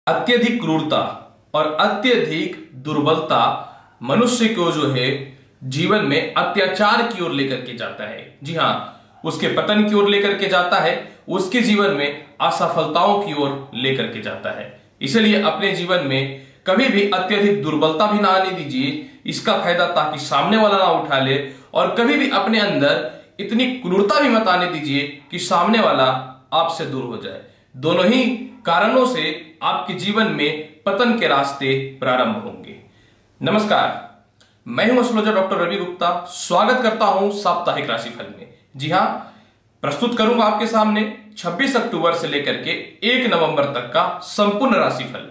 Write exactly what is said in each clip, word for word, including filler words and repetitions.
अत्यधिक क्रूरता और अत्यधिक दुर्बलता मनुष्य को जो है जीवन में अत्याचार की ओर लेकर के जाता है। जी हां, उसके पतन की ओर लेकर के जाता है, उसके जीवन में असफलताओं की ओर लेकर के जाता है। इसलिए अपने जीवन में कभी भी अत्यधिक दुर्बलता भी ना आने दीजिए, इसका फायदा ताकि सामने वाला ना उठा ले, और कभी भी अपने अंदर इतनी क्रूरता भी मत आने दीजिए कि सामने वाला आपसे दूर हो जाए। दोनों ही कारणों से आपके जीवन में पतन के रास्ते प्रारंभ होंगे। नमस्कार, मैं हूं एस्ट्रोलॉजर डॉक्टर रवि गुप्ता। स्वागत करता हूं साप्ताहिक राशिफल में। जी हां, प्रस्तुत करूंगा आपके सामने छब्बीस अक्टूबर से लेकर के एक नवंबर तक का संपूर्ण राशिफल।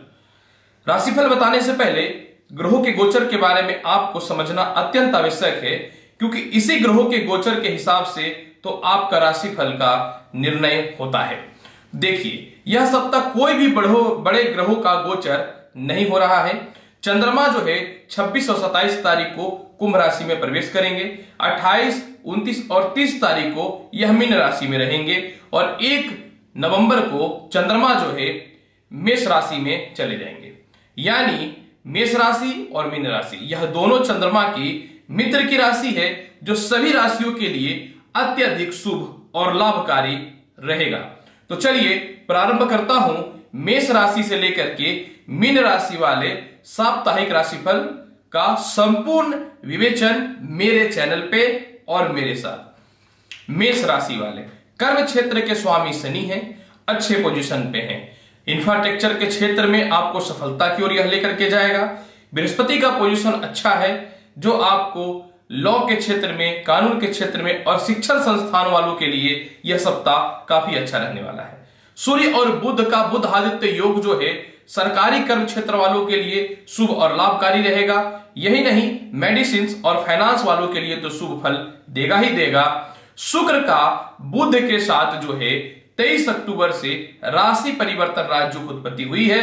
राशिफल बताने से पहले ग्रहों के गोचर के बारे में आपको समझना अत्यंत आवश्यक है, क्योंकि इसी ग्रहों के गोचर के हिसाब से तो आपका राशिफल का निर्णय होता है। देखिए, यह सप्ताह कोई भी बड़ो बड़े ग्रहों का गोचर नहीं हो रहा है। चंद्रमा जो है छब्बीस और सत्ताईस तारीख को कुंभ राशि में प्रवेश करेंगे, अट्ठाईस, उनतीस और तीस तारीख को यह मीन राशि में रहेंगे, और एक नवंबर को चंद्रमा जो है मेष राशि में चले जाएंगे। यानी मेष राशि और मीन राशि यह दोनों चंद्रमा की मित्र की राशि है, जो सभी राशियों के लिए अत्यधिक शुभ और लाभकारी रहेगा। तो चलिए प्रारंभ करता हूं मेष राशि से लेकर के मीन राशि वाले साप्ताहिक राशिफल का संपूर्ण विवेचन मेरे चैनल पे और मेरे साथ। मेष राशि वाले कर्म क्षेत्र के स्वामी शनि हैं, अच्छे पोजीशन पे हैं। इंफ्रास्ट्रक्चर के क्षेत्र में आपको सफलता की ओर यह लेकर के जाएगा। बृहस्पति का पोजीशन अच्छा है, जो आपको लॉ के क्षेत्र में, कानून के क्षेत्र में और शिक्षण संस्थान वालों के लिए यह सप्ताह काफी अच्छा रहने वाला है। सूर्य और बुध का बुध आदित्य योग जो है सरकारी कर्म क्षेत्र वालों के लिए शुभ और लाभकारी रहेगा। यही नहीं, मेडिसिन और फाइनेंस वालों के लिए तो शुभ फल देगा ही देगा। शुक्र का बुध के साथ जो है तेईस अक्टूबर से राशि परिवर्तन राजयोग की उत्पत्ति हुई है।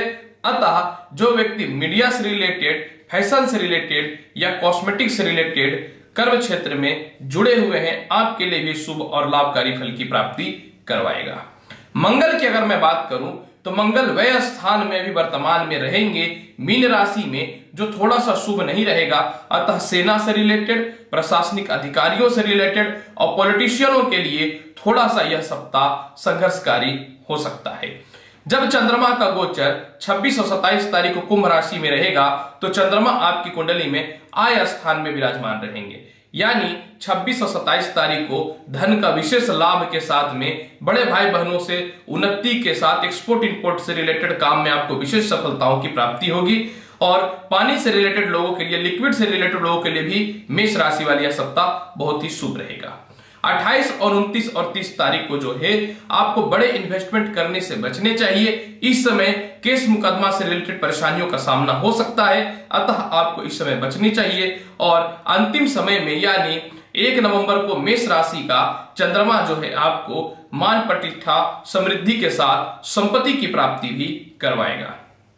अतः जो व्यक्ति मीडिया से रिलेटेड, फैशन से रिलेटेड या कॉस्मेटिक से रिलेटेड कर्म क्षेत्र में जुड़े हुए हैं, आपके लिए भी शुभ और लाभकारी फल की प्राप्ति करवाएगा। मंगल की अगर मैं बात करूं तो मंगल वह स्थान में भी वर्तमान में रहेंगे मीन राशि में, जो थोड़ा सा शुभ नहीं रहेगा। अतः सेना से रिलेटेड, प्रशासनिक अधिकारियों से रिलेटेड और पॉलिटिशियनों के लिए थोड़ा सा यह सप्ताह संघर्षकारी हो सकता है। जब चंद्रमा का गोचर छब्बीस और सत्ताईस तारीख को कुंभ राशि में रहेगा, तो चंद्रमा आपकी कुंडली में आय स्थान में विराजमान रहेंगे। यानी छब्बीस और सत्ताईस तारीख को धन का विशेष लाभ के साथ में बड़े भाई बहनों से उन्नति के साथ एक्सपोर्ट इंपोर्ट से रिलेटेड काम में आपको विशेष सफलताओं की प्राप्ति होगी। और पानी से रिलेटेड लोगों के लिए, लिक्विड से रिलेटेड लोगों के लिए भी मेष राशि वाली यह सप्ताह बहुत ही शुभ रहेगा। अट्ठाईस और उनतीस और तीस तारीख को जो है आपको बड़े इन्वेस्टमेंट करने से बचने चाहिए। इस समय केस मुकदमा से रिलेटेड परेशानियों का सामना हो सकता है, अतः आपको इस समय बचनी चाहिए। और अंतिम समय में यानी एक नवंबर को मेष राशि का चंद्रमा जो है आपको मान प्रतिष्ठा, समृद्धि के साथ संपत्ति की प्राप्ति भी करवाएगा।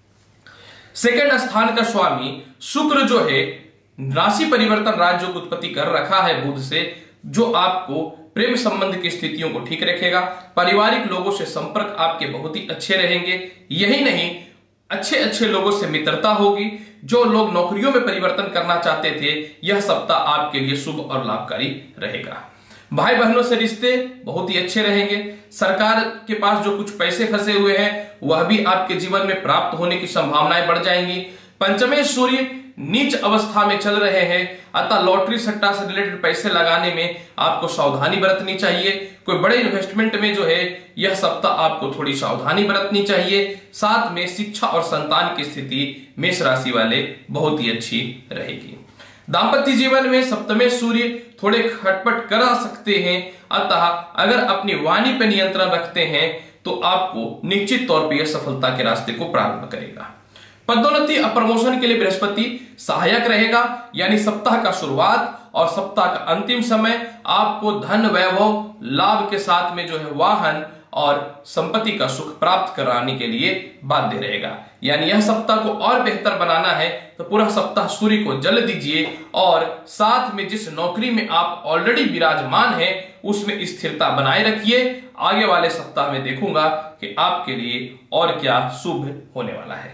सेकंड स्थान का स्वामी शुक्र जो है राशि परिवर्तन राजयोग की उत्पत्ति कर रखा है बुध से, जो आपको प्रेम संबंध की स्थितियों को ठीक रखेगा। पारिवारिक लोगों से संपर्क आपके बहुत ही अच्छे रहेंगे। यही नहीं, अच्छे अच्छे लोगों से मित्रता होगी। जो लोग नौकरियों में परिवर्तन करना चाहते थे, यह सप्ताह आपके लिए शुभ और लाभकारी रहेगा। भाई बहनों से रिश्ते बहुत ही अच्छे रहेंगे। सरकार के पास जो कुछ पैसे फंसे हुए हैं, वह भी आपके जीवन में प्राप्त होने की संभावनाएं बढ़ जाएंगी। पंचमे सूर्य नीच अवस्था में चल रहे हैं, अतः लॉटरी सट्टा से रिलेटेड पैसे लगाने में आपको सावधानी बरतनी चाहिए। कोई बड़े इन्वेस्टमेंट में जो है यह सप्ताह आपको थोड़ी सावधानी बरतनी चाहिए। साथ में शिक्षा और संतान की स्थिति मेष राशि वाले बहुत ही अच्छी रहेगी। दाम्पत्य जीवन में सप्तमे सूर्य थोड़े खटपट करा सकते हैं, अतः अगर अपनी वाणी पर नियंत्रण रखते हैं तो आपको निश्चित तौर पर यह सफलता के रास्ते को प्रारंभ करेगा। पदोन्नति और प्रमोशन के लिए बृहस्पति सहायक रहेगा। यानी सप्ताह का शुरुआत और सप्ताह का अंतिम समय आपको धन, वैभव, लाभ के साथ में जो है वाहन और संपत्ति का सुख प्राप्त कराने के लिए बाध्य रहेगा। यानी यह सप्ताह को और बेहतर बनाना है तो पूरा सप्ताह सूर्य को जल दीजिए और साथ में जिस नौकरी में आप ऑलरेडी विराजमान हैं उसमें स्थिरता बनाए रखिए। आगे वाले सप्ताह में देखूंगा कि आपके लिए और क्या शुभ होने वाला है।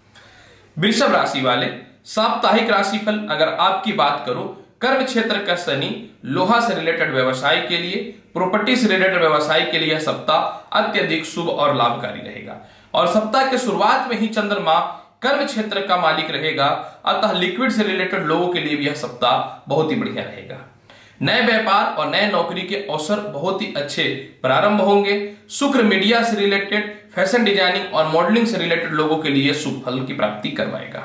वृषभ राशि वाले साप्ताहिक राशिफल अगर आपकी बात करो, कर्म क्षेत्र का शनि लोहा से रिलेटेड व्यवसाय के लिए, प्रॉपर्टी से रिलेटेड व्यवसाय के लिए यह सप्ताह अत्यधिक शुभ और लाभकारी रहेगा। और सप्ताह के शुरुआत में ही चंद्रमा कर्म क्षेत्र का मालिक रहेगा, अतः लिक्विड से रिलेटेड लोगों के लिए भी यह सप्ताह बहुत ही बढ़िया रहेगा। नए व्यापार और नए नौकरी के अवसर बहुत ही अच्छे प्रारंभ होंगे। शुक्र मीडिया से रिलेटेड, फैशन डिजाइनिंग और मॉडलिंग से रिलेटेड लोगों के लिए शुभ फल की प्राप्ति करवाएगा।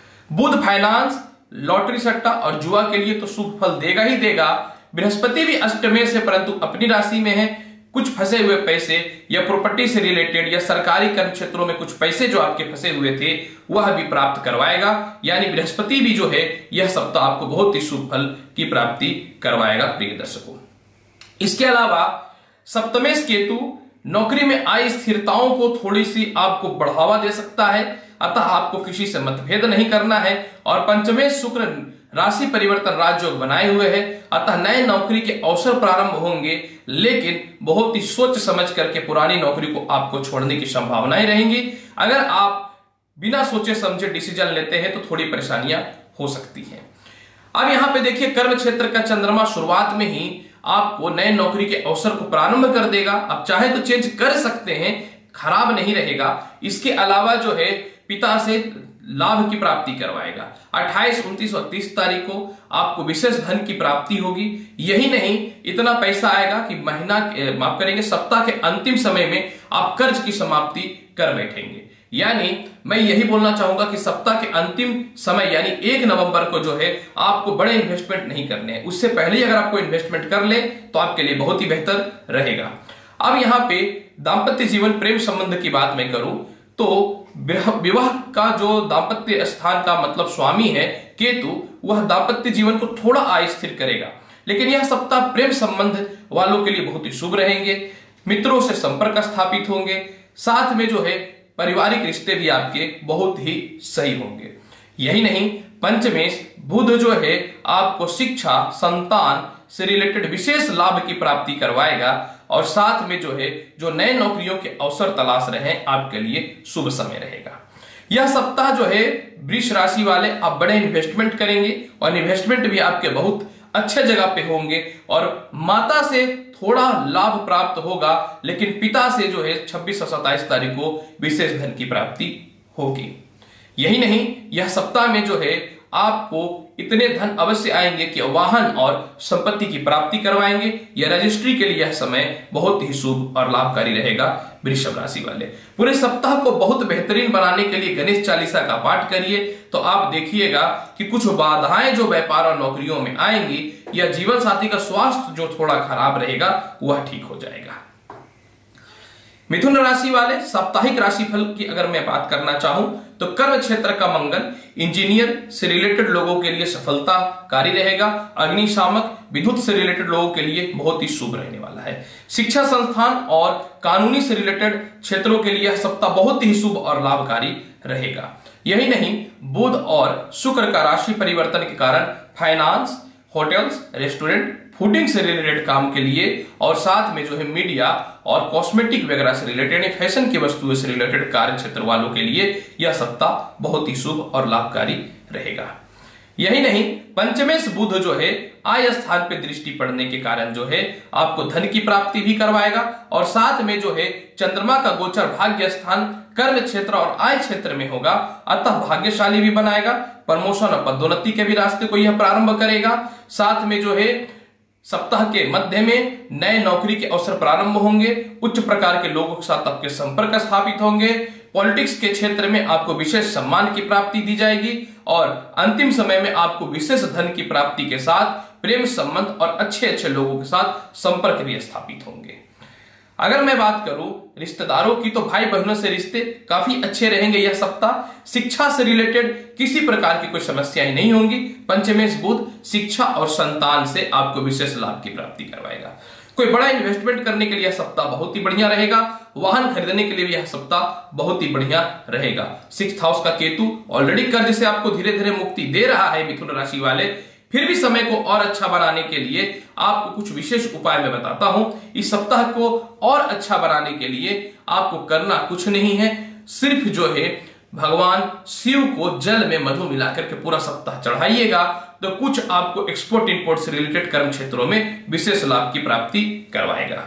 बुध फाइनेंस, लॉटरी सट्टा और जुआ के लिए तो शुभ फल देगा ही देगा। बृहस्पति भी अष्टमेय से परंतु अपनी राशि में है। कुछ फंसे हुए पैसे या प्रॉपर्टी से रिलेटेड या सरकारी कर्म क्षेत्रों में कुछ पैसे जो आपके फंसे हुए थे वह भी प्राप्त करवाएगा। यानी बृहस्पति भी जो है यह सप्ताह आपको बहुत ही शुभ फल की प्राप्ति करवाएगा प्रिय दर्शकों। इसके अलावा सप्तमेश केतु नौकरी में आय स्थिरताओं को थोड़ी सी आपको बढ़ावा दे सकता है, अतः आपको किसी से मतभेद नहीं करना है। और पंचमेश शुक्र राशि परिवर्तन राजयोग बनाए हुए है, अतः नए नौकरी के अवसर प्रारंभ होंगे, लेकिन बहुत ही सोच समझ करके पुरानी नौकरी को आपको छोड़ने की संभावनाएं रहेंगी। अगर आप बिना सोचे समझे डिसीजन लेते हैं तो थोड़ी परेशानियां हो सकती हैं। अब यहां पे देखिए कर्म क्षेत्र का चंद्रमा शुरुआत में ही आपको नए नौकरी के अवसर को प्रारंभ कर देगा। आप चाहे तो चेंज कर सकते हैं, खराब नहीं रहेगा। इसके अलावा जो है पिता से लाभ की प्राप्ति करवाएगा। अट्ठाईस, उनतीस और तीस तारीख को आपको विशेष धन की प्राप्ति होगी। यही नहीं, इतना पैसा आएगा कि महीना माफ करेंगे सप्ताह के अंतिम समय में आप कर्ज की समाप्ति कर बैठेंगे। यानी मैं यही बोलना चाहूंगा कि सप्ताह के अंतिम समय यानी एक नवंबर को जो है आपको बड़े इन्वेस्टमेंट नहीं करने हैं। उससे पहले ही अगर आपको इन्वेस्टमेंट कर ले तो आपके लिए बहुत ही बेहतर रहेगा। अब यहां पे दाम्पत्य जीवन प्रेम संबंध की बात मैं करूं तो विवाह का जो दाम्पत्य स्थान का मतलब स्वामी है केतु, वह दाम्पत्य जीवन को थोड़ा अस्थिर करेगा। लेकिन यह सप्ताह प्रेम संबंध वालों के लिए बहुत ही शुभ रहेंगे। मित्रों से संपर्क स्थापित होंगे, साथ में जो है पारिवारिक रिश्ते भी आपके बहुत ही सही होंगे। यही नहीं, पंचमेश बुध जो है आपको शिक्षा, संतान से रिलेटेड विशेष लाभ की प्राप्ति करवाएगा। और साथ में जो है जो नए नौकरियों के अवसर तलाश रहे हैं आपके लिए शुभ समय रहेगा। यह सप्ताह जो है वृष राशि वाले आप बड़े इन्वेस्टमेंट करेंगे और इन्वेस्टमेंट भी आपके बहुत अच्छे जगह पे होंगे। और माता से थोड़ा लाभ प्राप्त होगा, लेकिन पिता से जो है छब्बीस और सत्ताईस तारीख को विशेष धन की प्राप्ति होगी। यही नहीं, यह सप्ताह में जो है आपको इतने धन अवश्य आएंगे कि वाहन और संपत्ति की प्राप्ति करवाएंगे। यह रजिस्ट्री के लिए यह समय बहुत ही शुभ और लाभकारी रहेगा वृषभ राशि वाले। पूरे सप्ताह को बहुत बेहतरीन बनाने के लिए गणेश चालीसा का पाठ करिए तो आप देखिएगा कि कुछ बाधाएं जो व्यापार और नौकरियों में आएंगी या जीवन साथी का स्वास्थ्य जो थोड़ा खराब रहेगा वह ठीक हो जाएगा। मिथुन राशि वाले साप्ताहिक राशिफल की अगर मैं बात करना चाहूं तो कर्म क्षेत्र का मंगल इंजीनियर से रिलेटेड लोगों के लिए सफलताकारी रहेगा। अग्निशामक, विद्युत से रिलेटेड लोगों के लिए बहुत ही शुभ रहने वाला है। शिक्षा संस्थान और कानूनी से रिलेटेड क्षेत्रों के लिए यह सप्ताह बहुत ही शुभ और लाभकारी रहेगा। यही नहीं, बुध और शुक्र का राशि परिवर्तन के कारण फाइनेंस, होटल्स, रेस्टोरेंट, फूडिंग से रिलेटेड काम के लिए और साथ में जो है मीडिया और कॉस्मेटिक वगैरह से रिलेटेड, फैशन की वस्तुओं से रिलेटेड कार्य क्षेत्र वालों के लिए यह सप्ताह बहुत ही शुभ और लाभकारी रहेगा। यही नहीं, पंचमेश बुध जो है आय स्थान पे दृष्टि पड़ने के कारण जो है आपको धन की प्राप्ति भी करवाएगा। और साथ में जो है चंद्रमा का गोचर भाग्य स्थान, कर्म क्षेत्र और आय क्षेत्र में होगा, अतः भाग्यशाली भी बनाएगा। प्रमोशन और पदोन्नति के भी रास्ते को यह प्रारंभ करेगा। साथ में जो है सप्ताह के मध्य में नए नौकरी के अवसर प्रारंभ होंगे। उच्च प्रकार के लोगों के साथ आपके संपर्क स्थापित होंगे। पॉलिटिक्स के क्षेत्र में आपको विशेष सम्मान की प्राप्ति दी जाएगी और अंतिम समय में आपको विशेष धन की प्राप्ति के साथ प्रेम संबंध और अच्छे अच्छे लोगों के साथ संपर्क भी स्थापित होंगे। अगर मैं बात करूं रिश्तेदारों की तो भाई बहनों से रिश्ते काफी अच्छे रहेंगे यह सप्ताह। शिक्षा से रिलेटेड किसी प्रकार की कोई समस्याएं नहीं होंगी। पंचमेश बुध शिक्षा और संतान से आपको विशेष लाभ की प्राप्ति करवाएगा। कोई बड़ा इन्वेस्टमेंट करने के लिए यह सप्ताह बहुत ही बढ़िया रहेगा। वाहन खरीदने के लिए भी यह सप्ताह बहुत ही बढ़िया रहेगा। सिक्स्थ हाउस का केतु ऑलरेडी कर्ज से आपको धीरे धीरे मुक्ति दे रहा है मिथुन राशि वाले, फिर भी समय को और अच्छा बनाने के लिए आपको कुछ विशेष उपाय मैं बताता हूं। इस सप्ताह को और अच्छा बनाने के लिए आपको करना कुछ नहीं है, सिर्फ जो है भगवान शिव को जल में मधु मिलाकर के पूरा सप्ताह चढ़ाइएगा, तो कुछ आपको एक्सपोर्ट इंपोर्ट से रिलेटेड कर्म क्षेत्रों में विशेष लाभ की प्राप्ति करवाएगा।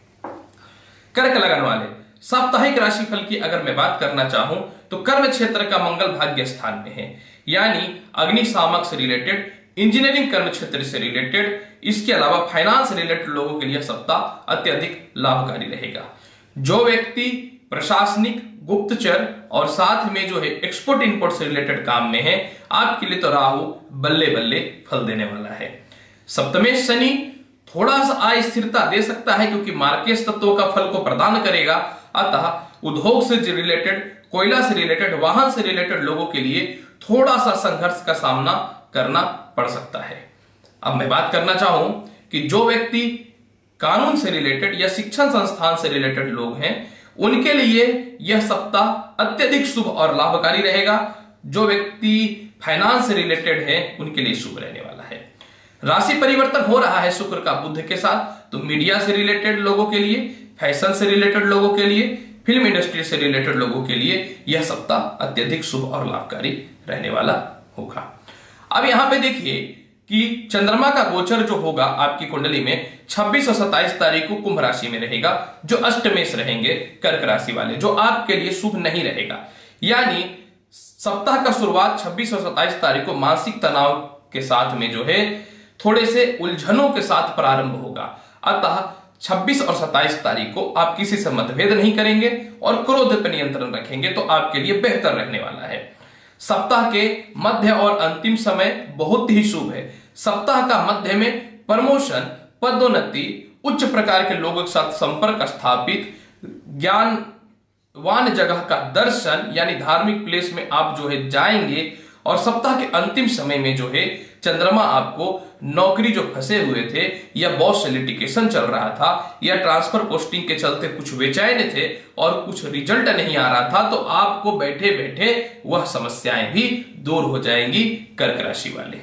कर्क लगन वाले साप्ताहिक राशिफल की अगर मैं बात करना चाहूं तो कर्म क्षेत्र का मंगल भाग्य स्थान में है, यानी अग्निशामक से रिलेटेड, इंजीनियरिंग कर्म क्षेत्र से रिलेटेड, इसके अलावा फाइनेंस रिलेटेड लोगों के लिए सप्ताह अत्यधिक लाभकारी रहेगा। जो व्यक्ति प्रशासनिक, गुप्तचर और साथ में जो है एक्सपोर्ट इंपोर्ट से रिलेटेड काम में है, आपके लिए तो राहु बल्ले बल्ले फल देने वाला है। सप्तमेश शनि थोड़ा सा अस्थिरता दे सकता है क्योंकि मार्केट तत्वों का फल को प्रदान करेगा, अतः उद्योग से रिलेटेड, कोयला से रिलेटेड, वाहन से रिलेटेड लोगों के लिए थोड़ा सा संघर्ष का सामना करना पड़ सकता है। अब मैं बात करना चाहूं कि जो व्यक्ति कानून से रिलेटेड या शिक्षण संस्थान से रिलेटेड लोग हैं, उनके लिए यह सप्ताह अत्यधिक शुभ और लाभकारी रहेगा। जो व्यक्ति फाइनेंस से रिलेटेड है उनके लिए शुभ रहने वाला है। राशि परिवर्तन हो रहा है शुक्र का बुध के साथ, तो मीडिया से रिलेटेड लोगों के लिए, फैशन से रिलेटेड लोगों के लिए, फिल्म इंडस्ट्री से रिलेटेड लोगों के लिए यह सप्ताह अत्यधिक शुभ और लाभकारी रहने वाला होगा। अब यहां पे देखिए कि चंद्रमा का गोचर जो होगा आपकी कुंडली में छब्बीस और सत्ताईस तारीख को कुंभ राशि में रहेगा, जो अष्टमेश रहेंगे कर्क राशि वाले, जो आपके लिए शुभ नहीं रहेगा। यानी सप्ताह का शुरुआत छब्बीस और सत्ताईस तारीख को मानसिक तनाव के साथ में जो है थोड़े से उलझनों के साथ प्रारंभ होगा। अतः छब्बीस और सत्ताईस तारीख को आप किसी से मतभेद नहीं करेंगे और क्रोध पर नियंत्रण रखेंगे, तो आपके लिए बेहतर रहने वाला है। सप्ताह के मध्य और अंतिम समय बहुत ही शुभ है। सप्ताह का मध्य में प्रमोशन, पदोन्नति, उच्च प्रकार के लोगों के साथ संपर्क स्थापित, ज्ञानवान जगह का दर्शन यानी धार्मिक प्लेस में आप जो है जाएंगे, और सप्ताह के अंतिम समय में जो है चंद्रमा आपको नौकरी जो फंसे हुए थे, या बॉस से लिटिगेशन चल रहा था, या ट्रांसफर पोस्टिंग के चलते कुछ बेचैन थे और कुछ रिजल्ट नहीं आ रहा था, तो आपको बैठे बैठे वह समस्याएं भी दूर हो जाएंगी। कर्क राशि वाले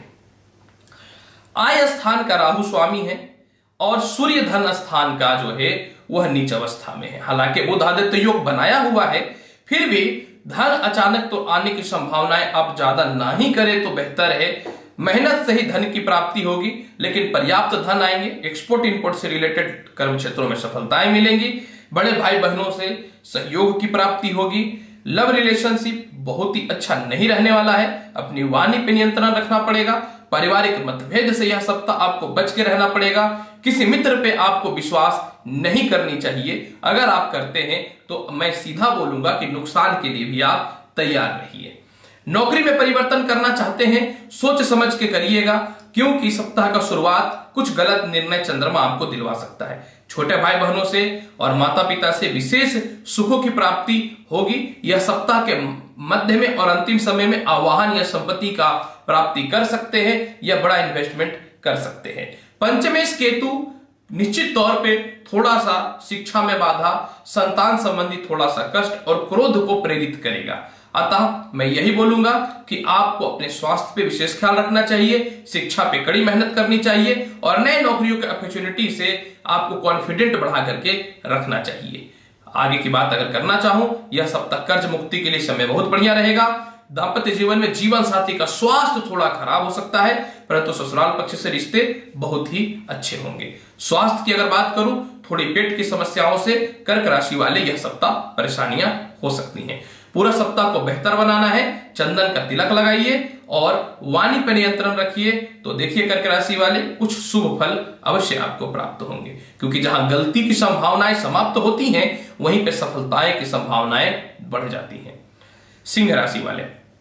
आय स्थान का राहु स्वामी है और सूर्य धन स्थान का जो है वह नीच अवस्था में है। हालांकि बुध आदित्य योग बनाया हुआ है, फिर भी धन अचानक तो आने की संभावनाएं आप ज्यादा ना ही करें तो बेहतर है। मेहनत से ही धन की प्राप्ति होगी, लेकिन पर्याप्त धन आएंगे। एक्सपोर्ट इंपोर्ट से रिलेटेड कर्म क्षेत्रों में सफलताएं मिलेंगी। बड़े भाई बहनों से सहयोग की प्राप्ति होगी। लव रिलेशनशिप बहुत ही अच्छा नहीं रहने वाला है, अपनी वाणी पर नियंत्रण रखना पड़ेगा। पारिवारिक मतभेद से यह सप्ताह आपको बच के रहना पड़ेगा। किसी मित्र पे आपको विश्वास नहीं करनी चाहिए। अगर आप करते हैं तो मैं सीधा बोलूंगा कि नुकसान के लिए भी आप तैयार रहिए। नौकरी में परिवर्तन करना चाहते हैं, सोच समझ के करिएगा, क्योंकि सप्ताह का शुरुआत कुछ गलत निर्णय चंद्रमा आपको दिलवा सकता है। छोटे भाई बहनों से और माता पिता से विशेष सुखों की प्राप्ति होगी। यह सप्ताह के मध्य में और अंतिम समय में आवाहन या संपत्ति का प्राप्ति कर सकते हैं या बड़ा इन्वेस्टमेंट कर सकते हैं। पंचमेश केतु निश्चित तौर पे थोड़ा सा शिक्षा में बाधा, संतान संबंधी थोड़ा सा कष्ट और क्रोध को प्रेरित करेगा। अतः मैं यही बोलूंगा कि आपको अपने स्वास्थ्य पे विशेष ख्याल रखना चाहिए, शिक्षा पे कड़ी मेहनत करनी चाहिए और नए नौकरियों के अपॉर्चुनिटी से आपको कॉन्फिडेंट बढ़ा करके रखना चाहिए। आगे की बात अगर करना चाहूं, यह सप्ताह कर्ज मुक्ति के लिए समय बहुत बढ़िया रहेगा। दाम्पत्य जीवन में जीवन साथी का स्वास्थ्य थोड़ा खराब हो सकता है, परंतु ससुराल पक्ष से रिश्ते बहुत ही अच्छे होंगे। स्वास्थ्य की अगर बात करूं, थोड़ी पेट की समस्याओं से कर्क राशि वाले यह सप्ताह परेशानियां हो सकती हैं। पूरा सप्ताह को बेहतर बनाना है, चंदन का तिलक लगाइए और वाणी पर नियंत्रण रखिए, तो देखिए कर्क राशि वाले कुछ शुभ फल अवश्य आपको प्राप्त होंगे। क्योंकि जहां गलती की संभावनाएं समाप्त होती हैं, वहीं पर सफलताएं की संभावनाएं बढ़ जाती हैं। सिंह राशि वाले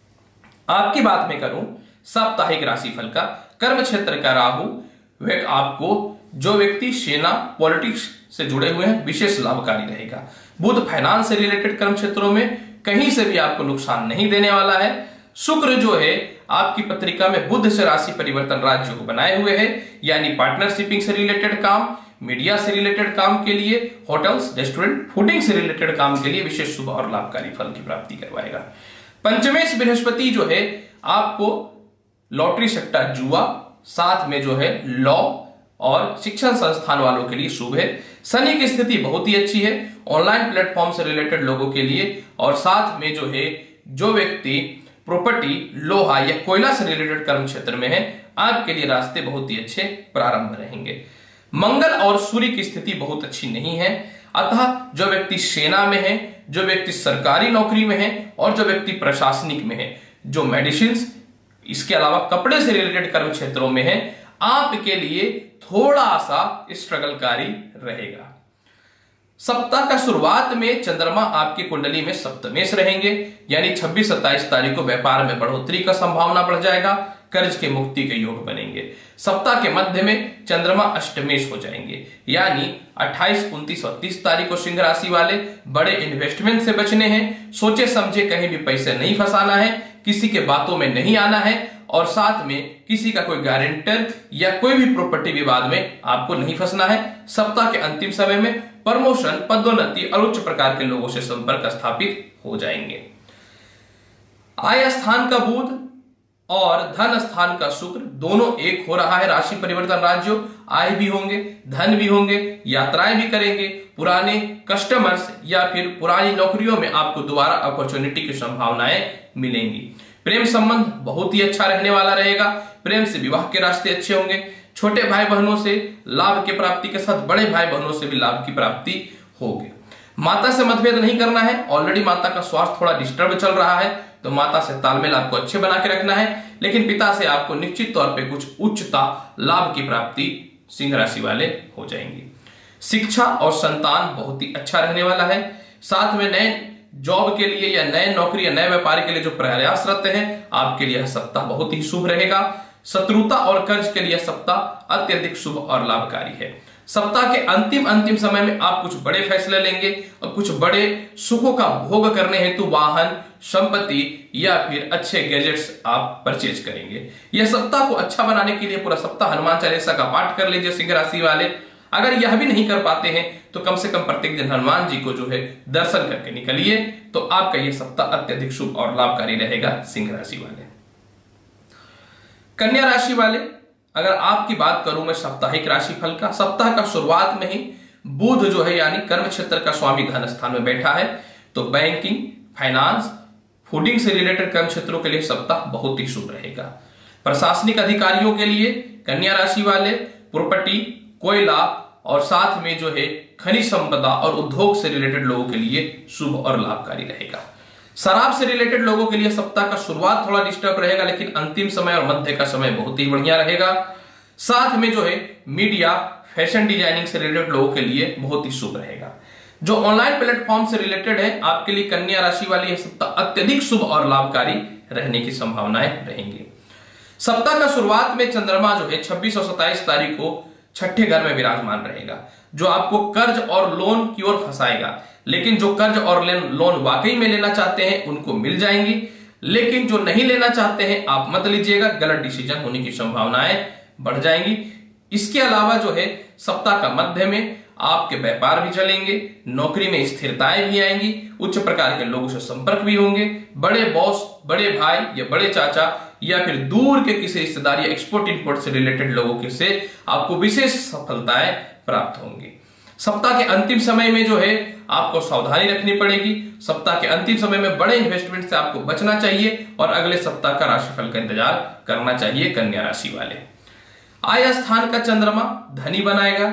आपकी बात में करूं साप्ताहिक राशिफल का, कर्म क्षेत्र का राहु वह आपको, जो व्यक्ति सेना पॉलिटिक्स से जुड़े हुए हैं, विशेष लाभकारी रहेगा। बुध फाइनेंस से रिलेटेड कर्म क्षेत्रों में कहीं से भी आपको नुकसान नहीं देने वाला है। शुक्र जो है आपकी पत्रिका में बुध से राशि परिवर्तन राज्य को बनाए हुए है, यानी पार्टनरशिपिंग से रिलेटेड काम, मीडिया से रिलेटेड काम के लिए, होटल्स, रेस्टोरेंट, फूडिंग से रिलेटेड काम के लिए विशेष शुभ और लाभकारी फल की प्राप्ति करवाएगा। पंचमेश बृहस्पति जो है आपको लॉटरी, सट्टा, जुआ, साथ में जो है लॉ और शिक्षण संस्थान वालों के लिए शुभ है। शनि की स्थिति बहुत ही अच्छी है ऑनलाइन प्लेटफॉर्म से रिलेटेड लोगों के लिए, और साथ में जो है जो व्यक्ति प्रॉपर्टी, लोहा या कोयला से रिलेटेड कर्म क्षेत्र में है, आपके लिए रास्ते बहुत ही अच्छे प्रारंभ रहेंगे। मंगल और सूर्य की स्थिति बहुत अच्छी नहीं है, अतः जो व्यक्ति सेना में है, जो व्यक्ति सरकारी नौकरी में है और जो व्यक्ति प्रशासनिक में है, जो मेडिसिन, इसके अलावा कपड़े से रिलेटेड कर्म क्षेत्रों में है, आपके लिए थोड़ा सा स्ट्रगलकारी रहेगा। सप्ताह का शुरुआत में चंद्रमा आपकी कुंडली में सप्तमेश रहेंगे, यानी छब्बीस सत्ताईस तारीख को व्यापार में बढ़ोतरी का संभावना बढ़ जाएगा, कर्ज के मुक्ति के योग बनेंगे। सप्ताह के मध्य में चंद्रमा अष्टमेश हो जाएंगे, यानी अट्ठाईस, उनतीस और तीस तारीख को सिंह राशि वाले बड़े इन्वेस्टमेंट से बचने हैं, सोचे समझे कहीं भी पैसे नहीं फंसाना है, किसी के बातों में नहीं आना है, और साथ में किसी का कोई गारंटर या कोई भी प्रॉपर्टी विवाद में आपको नहीं फंसना है। सप्ताह के अंतिम समय में प्रमोशन, पदोन्नति और उच्च प्रकार के लोगों से संपर्क स्थापित हो जाएंगे। आय स्थान का बुध और धन स्थान का शुक्र दोनों एक हो रहा है। राशि परिवर्तन राज्यों, आय भी होंगे, धन भी होंगे, यात्राएं भी करेंगे, पुराने कस्टमर्स या फिर पुरानी नौकरियों में आपको दोबारा अपॉर्चुनिटी की संभावनाएं मिलेंगी। प्रेम संबंध बहुत ही अच्छा रहने वाला रहेगा, प्रेम से विवाह के रास्ते अच्छे होंगे। छोटे भाई बहनों से लाभ की प्राप्ति के साथ बड़े भाई बहनों से भी लाभ की प्राप्ति होगी। माता से मतभेद नहीं करना है, ऑलरेडी माता का स्वास्थ्य थोड़ा डिस्टर्ब चल रहा है, तो माता से तालमेल आपको अच्छे बना के रखना है, लेकिन पिता से आपको निश्चित तौर पे कुछ उच्चता लाभ की प्राप्ति सिंह राशि वाले हो जाएंगी। शिक्षा और संतान बहुत ही अच्छा रहने वाला है। साथ में नए जॉब के लिए या नए नौकरी या नए व्यापार के लिए जो प्रयासरत हैं, आपके लिए सप्ताह बहुत ही शुभ रहेगा। शत्रुता और कर्ज के लिए सप्ताह अत्यधिक शुभ और लाभकारी है। सप्ताह के अंतिम अंतिम समय में आप कुछ बड़े फैसले लेंगे और कुछ बड़े सुखों का भोग करने हेतु वाहन, संपत्ति या फिर अच्छे गैजेट्स आप परचेज करेंगे। यह सप्ताह को अच्छा बनाने के लिए पूरा सप्ताह हनुमान चालीसा का पाठ कर लीजिए सिंह राशि वाले। अगर यह भी नहीं कर पाते हैं तो कम से कम प्रत्येक दिन हनुमान जी को जो है दर्शन करके निकलिए, तो आपका यह सप्ताह अत्यधिक शुभ और लाभकारी रहेगा सिंह राशि वाले। कन्या राशि वाले, अगर आपकी बात करूं मैं साप्ताहिक राशिफल का, सप्ताह का शुरुआत में ही बुध जो है यानी कर्म क्षेत्र का स्वामी धन स्थान में बैठा है, तो बैंकिंग, फाइनेंस, फूडिंग से रिलेटेड कर्म क्षेत्रों के लिए सप्ताह बहुत ही शुभ रहेगा। प्रशासनिक अधिकारियों के लिए कन्या राशि वाले प्रॉपर्टी, कोयला और साथ में जो है खनिज संपदा और उद्योग से रिलेटेड लोगों के लिए शुभ और लाभकारी रहेगा। शराब से रिलेटेड लोगों के लिए सप्ताह का शुरुआत थोड़ा डिस्टर्ब रहेगा, लेकिन अंतिम समय और मध्य का समय बहुत ही बढ़िया रहेगा। साथ में जो है मीडिया, फैशन डिजाइनिंग से रिलेटेड लोगों के लिए बहुत ही शुभ रहेगा। जो ऑनलाइन प्लेटफॉर्म से रिलेटेड है, आपके लिए कन्या राशि वाली यह सप्ताह अत्यधिक शुभ और लाभकारी रहने की संभावनाएं रहेंगी। सप्ताह का शुरुआत में चंद्रमा जो है छब्बीस और सत्ताईस तारीख को छठे घर में विराजमान रहेगा, जो आपको कर्ज और लोन की ओर फंसाएगा। लेकिन जो कर्ज और लोन वाकई में लेना चाहते हैं उनको मिल जाएंगी, लेकिन जो नहीं लेना चाहते हैं आप मत लीजिएगा, गलत डिसीजन होने की संभावनाएं बढ़ जाएंगी। इसके अलावा जो है सप्ताह का मध्य में आपके व्यापार भी चलेंगे, नौकरी में स्थिरताएं भी आएंगी, उच्च प्रकार के लोगों से संपर्क भी होंगे, बड़े बॉस, बड़े भाई या बड़े चाचा या फिर दूर के किसी रिश्तेदार या एक्सपोर्ट इंपोर्ट से रिलेटेड लोगों के से आपको विशेष सफलताएं प्राप्त होंगी। सप्ताह के अंतिम समय में जो है आपको सावधानी रखनी पड़ेगी। सप्ताह के अंतिम समय में बड़े इन्वेस्टमेंट से आपको बचना चाहिए और अगले सप्ताह का राशिफल का इंतजार करना चाहिए कन्या राशि वाले। आय स्थान का चंद्रमा धनी बनाएगा,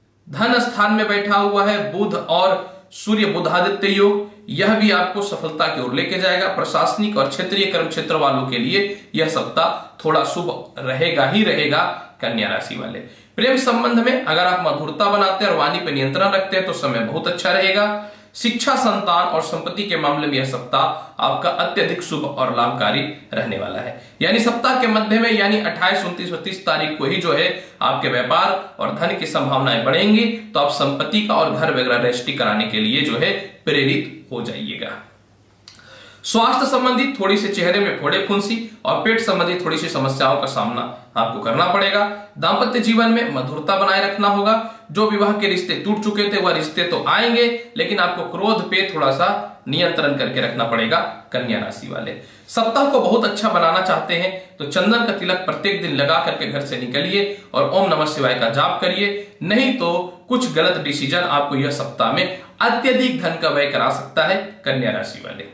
धन स्थान में बैठा हुआ है बुध और सूर्य बुधादित्य योग, यह भी आपको सफलता की ओर लेके जाएगा। प्रशासनिक और क्षेत्रीय कर्म क्षेत्र वालों के लिए यह सप्ताह थोड़ा शुभ रहेगा ही रहेगा कन्या राशि वाले। प्रेम संबंध में अगर आप मधुरता बनाते हैं और वाणी पर नियंत्रण रखते हैं तो समय बहुत अच्छा रहेगा। शिक्षा, संतान और संपत्ति के मामले में यह सप्ताह आपका अत्यधिक शुभ और लाभकारी रहने वाला है। यानी सप्ताह के मध्य में यानी अट्ठाईस, उनतीस और तीस तारीख को ही जो है आपके व्यापार और धन की संभावनाएं बढ़ेंगी, तो आप संपत्ति का और घर वगैरह रजिस्ट्री कराने के लिए जो है प्रेरित हो जाइएगा। स्वास्थ्य संबंधी थोड़ी सी चेहरे में फोड़े फुंसी और पेट संबंधी थोड़ी सी समस्याओं का सामना आपको करना पड़ेगा। दांपत्य जीवन में मधुरता बनाए रखना होगा। जो विवाह के रिश्ते टूट चुके थे वह रिश्ते तो आएंगे, लेकिन आपको क्रोध पे थोड़ा सा नियंत्रण करके रखना पड़ेगा। कन्या राशि वाले सप्ताह को बहुत अच्छा बनाना चाहते हैं तो चंदन का तिलक प्रत्येक दिन लगा करके घर से निकलिए और ओम नमः शिवाय का जाप करिए, नहीं तो कुछ गलत डिसीजन आपको यह सप्ताह में अत्यधिक धन का व्यय करा सकता है। कन्या राशि वाले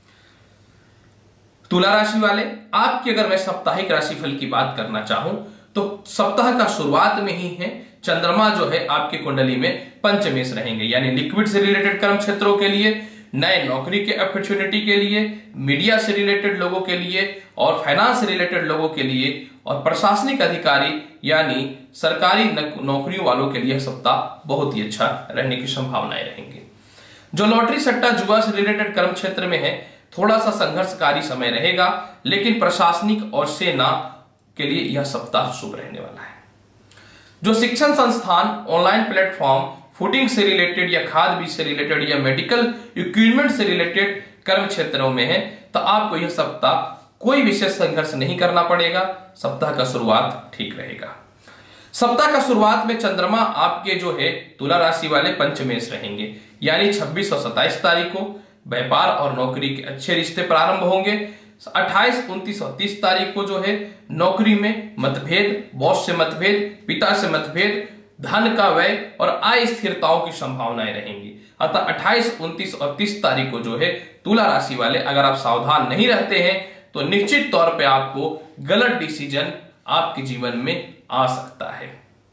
तुला राशि वाले आपकी अगर मैं साप्ताहिक राशिफल की बात करना चाहूं तो सप्ताह का शुरुआत में ही है चंद्रमा जो है आपकी कुंडली में पंचमेश रहेंगे, यानी लिक्विड से रिलेटेड कर्म क्षेत्रों के लिए, नए नौकरी के अपॉर्चुनिटी के लिए, मीडिया से रिलेटेड लोगों के लिए और फाइनेंस से रिलेटेड लोगों के लिए और प्रशासनिक अधिकारी यानी सरकारी नौकरियों वालों के लिए सप्ताह बहुत ही अच्छा रहने की संभावनाएं रहेंगी। जो लॉटरी सट्टा जुआ से रिलेटेड कर्म क्षेत्र में है थोड़ा सा संघर्षकारी समय रहेगा, लेकिन प्रशासनिक और सेना के लिए यह सप्ताह शुभ रहने वाला है। जो शिक्षण संस्थान, ऑनलाइन प्लेटफॉर्म, फूडिंग से रिलेटेड या खाद बीज से रिलेटेड या मेडिकल इक्विपमेंट से रिलेटेड कर्म क्षेत्रों में है तो आपको यह सप्ताह कोई विशेष संघर्ष नहीं करना पड़ेगा। सप्ताह का शुरुआत ठीक रहेगा। सप्ताह का शुरुआत में चंद्रमा आपके जो है तुला राशि वाले पंचमेश रहेंगे, यानी छब्बीस और सत्ताईस तारीख को व्यापार और नौकरी के अच्छे रिश्ते प्रारंभ होंगे। अट्ठाईस, उनतीस और तीस तारीख को जो है नौकरी में मतभेद, बॉस से मतभेद, पिता से मतभेद, धन का व्यय और अस्थिरताओं की संभावनाएं रहेंगी। अतः अट्ठाईस, उनतीस और तीस तारीख को जो है तुला राशि वाले अगर आप सावधान नहीं रहते हैं तो निश्चित तौर पे आपको गलत डिसीजन आपके जीवन में आ सकता है।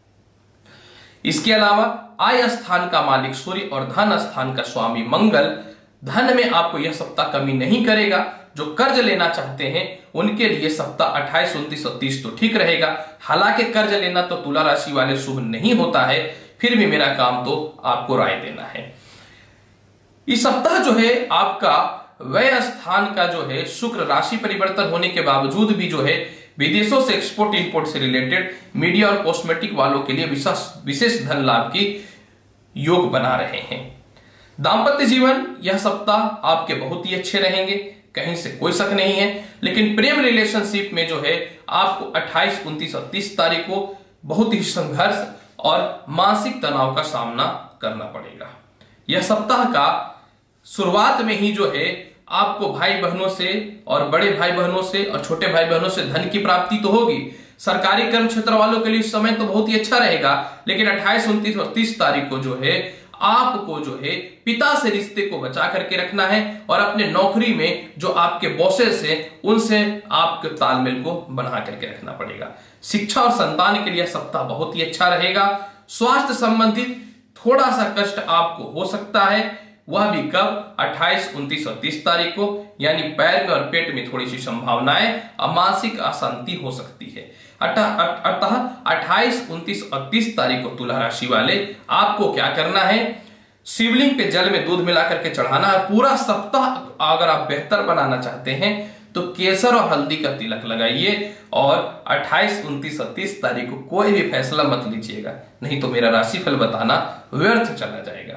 इसके अलावा आय स्थान का मालिक सूर्य और धन स्थान का स्वामी मंगल धन में आपको यह सप्ताह कमी नहीं करेगा। जो कर्ज लेना चाहते हैं उनके लिए सप्ताह अट्ठाईस, उनतीस और तीस तो ठीक रहेगा। हालांकि कर्ज लेना तो तुला राशि वाले शुभ नहीं होता है, फिर भी मेरा काम तो आपको राय देना है। इस सप्ताह जो है आपका व्यय स्थान का जो है शुक्र राशि परिवर्तन होने के बावजूद भी जो है विदेशों से एक्सपोर्ट इंपोर्ट से रिलेटेड मीडिया और कॉस्मेटिक वालों के लिए विशेष विशेष धन लाभ की योग बना रहे हैं। दांपत्य जीवन यह सप्ताह आपके बहुत ही अच्छे रहेंगे, कहीं से कोई शक नहीं है, लेकिन प्रेम रिलेशनशिप में जो है आपको अट्ठाईस, उनतीस और तीस तारीख को बहुत ही संघर्ष और मानसिक तनाव का सामना करना पड़ेगा। यह सप्ताह का शुरुआत में ही जो है आपको भाई बहनों से और बड़े भाई बहनों से और छोटे भाई बहनों से धन की प्राप्ति तो होगी। सरकारी कर्म क्षेत्र वालों के लिए इस समय तो बहुत ही अच्छा रहेगा, लेकिन अट्ठाईस, उनतीस और तीस तारीख को जो है आपको जो है पिता से रिश्ते को बचा करके रखना है और अपने नौकरी में जो आपके बॉसेस हैं उनसे आपके तालमेल को बना करके रखना पड़ेगा। शिक्षा और संतान के लिए सप्ताह बहुत ही अच्छा रहेगा। स्वास्थ्य संबंधित थोड़ा सा कष्ट आपको हो सकता है, वह भी कब? अट्ठाईस, उनतीस और तीस तारीख को, यानी पैर में और पेट में थोड़ी सी संभावनाएं और मानसिक अशांति हो सकती है। अतः अट्ठाईस, उनतीस और तीस तारीख को तुला राशि वाले आपको क्या करना है? शिवलिंग पे जल में दूध मिला करके चढ़ाना है। पूरा सप्ताह अगर आप बेहतर बनाना चाहते हैं तो केसर और हल्दी का तिलक लगाइए और अट्ठाईस, उनतीस और तीस तारीख को कोई भी फैसला मत लीजिएगा, नहीं तो मेरा राशिफल बताना व्यर्थ चला जाएगा।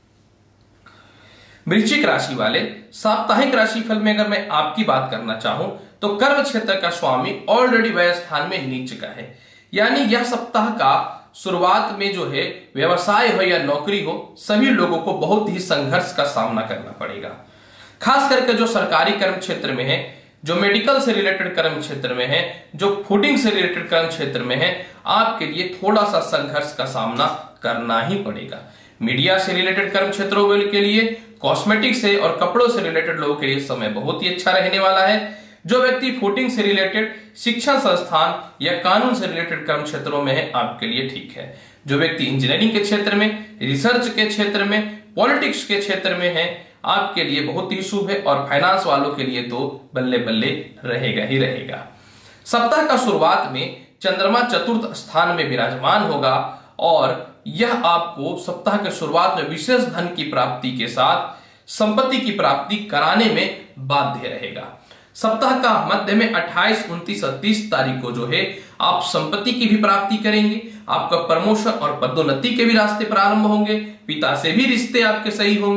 वृश्चिक राशि वाले साप्ताहिक राशिफल में अगर मैं आपकी बात करना चाहूं तो कर्म क्षेत्र का स्वामी ऑलरेडी व्यय स्थान में नीच का है, यानी यह सप्ताह का शुरुआत में जो है व्यवसाय हो या नौकरी हो सभी लोगों को बहुत ही संघर्ष का सामना करना पड़ेगा। खास करके जो सरकारी कर्म क्षेत्र में है, जो मेडिकल से रिलेटेड कर्म क्षेत्र में है, जो फूडिंग से रिलेटेड कर्म क्षेत्र में है, आपके लिए थोड़ा सा संघर्ष का सामना करना ही पड़ेगा। मीडिया से रिलेटेड कर्म क्षेत्रों के लिए, कॉस्मेटिक से और कपड़ों से रिलेटेड लोगों के लिए समय बहुत ही अच्छा रहने वाला है। जो व्यक्ति फूडिंग से रिलेटेड, शिक्षण संस्थान या कानून से रिलेटेड कर्म क्षेत्रों में है आपके लिए ठीक है। जो व्यक्ति इंजीनियरिंग के क्षेत्र में, रिसर्च के क्षेत्र में, पॉलिटिक्स के क्षेत्र में है आपके लिए बहुत ही शुभ है और फाइनेंस वालों के लिए तो बल्ले बल्ले रहेगा ही रहेगा। सप्ताह का शुरुआत में चंद्रमा चतुर्थ स्थान में विराजमान होगा और यह आपको सप्ताह के शुरुआत में विशेष धन की प्राप्ति के साथ संपत्ति की प्राप्ति कराने में बाध्य रहेगा। सप्ताह का मध्य में अट्ठाईस, उनतीस और तीस तारीख को जो है आप संपत्ति की भी प्राप्ति करेंगे। आपका प्रमोशन और पदोन्नति के भी रास्ते प्रारंभ होंगे। पिता से भी रिश्ते आपके सही होंगे।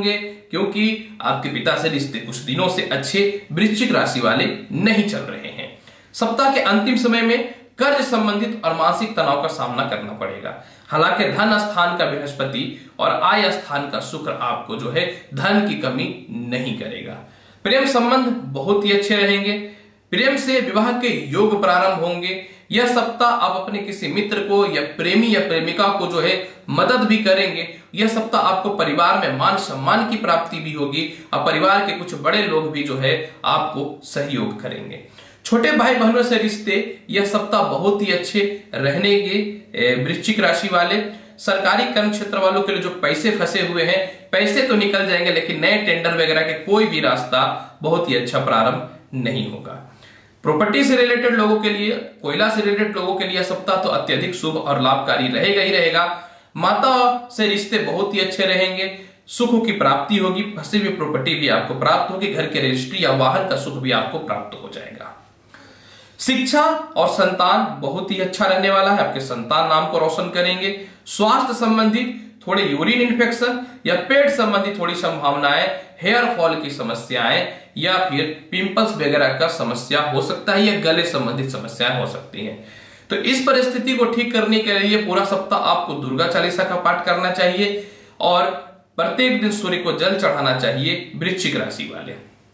क्योंकि आपके पिता से रिश्ते कुछ दिनों से अच्छे वृश्चिक राशि वाले नहीं चल रहे हैं। सप्ताह के अंतिम समय में कर्ज संबंधित और मानसिक तनाव का सामना करना पड़ेगा। हालांकि धन स्थान का बृहस्पति और आय स्थान का शुक्र आपको जो है धन की कमी नहीं करेगा। प्रेम संबंध बहुत ही अच्छे रहेंगे। प्रेम से विवाह के योग प्रारंभ होंगे। यह सप्ताह आप अपने किसी मित्र को या प्रेमी या प्रेमिका को जो है मदद भी करेंगे। यह सप्ताह आपको परिवार में मान सम्मान की प्राप्ति भी होगी और परिवार के कुछ बड़े लोग भी जो है आपको सहयोग करेंगे। छोटे भाई बहनों से रिश्ते यह सप्ताह बहुत ही अच्छे रहने के वृश्चिक राशि वाले। सरकारी कर्म क्षेत्र वालों के लिए जो पैसे फंसे हुए हैं, पैसे तो निकल जाएंगे, लेकिन नए टेंडर वगैरह के कोई भी रास्ता बहुत ही अच्छा प्रारंभ नहीं होगा। प्रॉपर्टी से रिलेटेड लोगों के लिए, कोयला से रिलेटेड लोगों के लिए सप्ताह तो अत्यधिक शुभ और लाभकारी रहेगा ही रहेगा। माता से रिश्ते बहुत ही अच्छे रहेंगे। सुख की प्राप्ति होगी। फंसी हुई प्रॉपर्टी भी आपको प्राप्त होगी। घर के रजिस्ट्री या वाहन का सुख भी आपको प्राप्त हो जाएगा। शिक्षा और संतान बहुत ही अच्छा रहने वाला है। आपके संतान नाम को रोशन करेंगे। स्वास्थ्य संबंधित थोड़े यूरिन इन्फेक्शन या पेट संबंधी थोड़ी संभावनाएं, हेयर फॉल की समस्याएं या फिर पिंपल्स वगैरह का समस्या हो सकता है या गले संबंधित समस्याएं हो सकती हैं। तो इस परिस्थिति को ठीक करने के लिए पूरा सप्ताह आपको दुर्गा चालीसा का पाठ करना चाहिए और प्रत्येक दिन सूर्य को जल चढ़ाना चाहिए। वृश्चिक राशि वाले